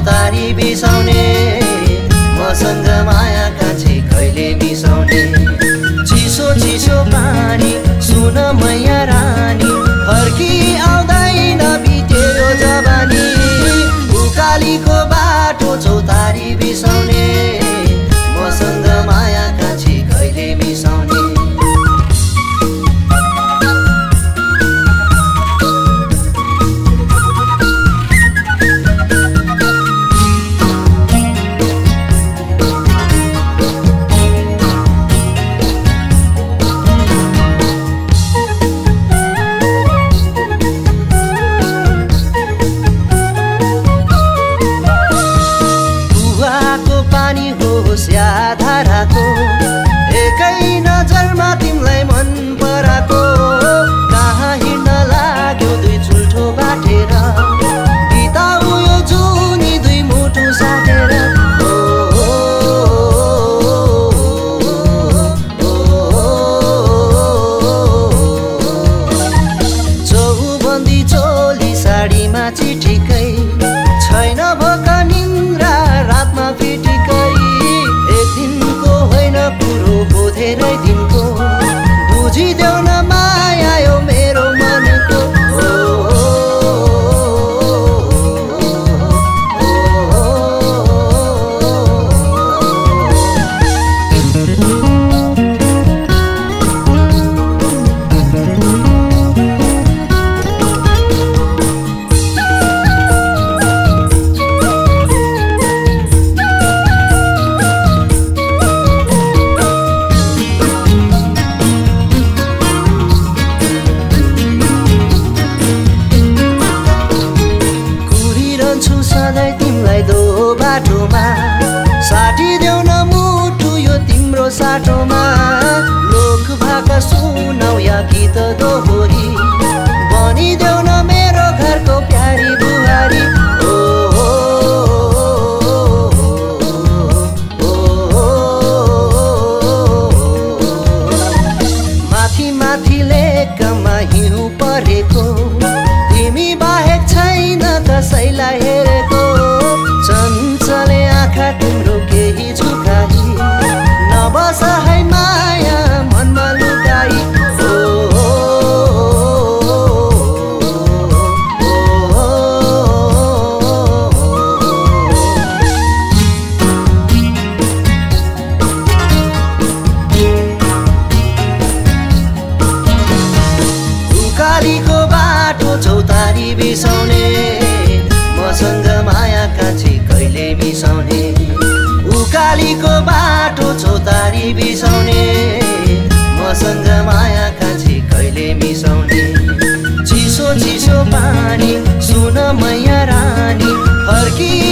चौतारी बिसाउने मसँग माया कान्छी कहिले मिसाउने चिसो चिसो पानी सुन मैया रानी फर्की आउँदैन बितेको जवानी उकालीको बाटो चौतारी बिसाउने मसँग माया कान्छी कहिले मिसाउने धाराको एकै नजरमा तिमीलाई मन पराको कहाँ हिँड्न लाग्यो दुई चुल्ठो बाटेर बिताऊ यो जुनी दुई मुटु साटेर चौबन्दी चोली साडीमा चिटिकै छैन भोक निन्द्रा रातमा फिटिकै धेरै दिनको बुझिदेऊ न माया यो मेरो मनको सधैँ तिमीलाई दो बाटोमा साटिदेऊ न मुटु यो तिम्रो साटोमा लोक भाका सुनाऊ या गीत दोहोरी बनिदेऊ न मेरो घरको प्यारी बुहारी माथि माथि लेकमा हिउँ परेको तिमी बाहेक छैन कसैलाई हेरेको चञ्चले आँखा तिम्रो केही झुकाई नबस है माया मनमा लुकाई उकालीको बाटो चौतारी बिसाउने मसँग माया कान्छी कहिले मिसाउने उकालीको बाटो चौतारी बिसाउने मसँग माया कान्छी कहिले मिसाउने चिसो चिसो पानी सुन मैया रानी फर्की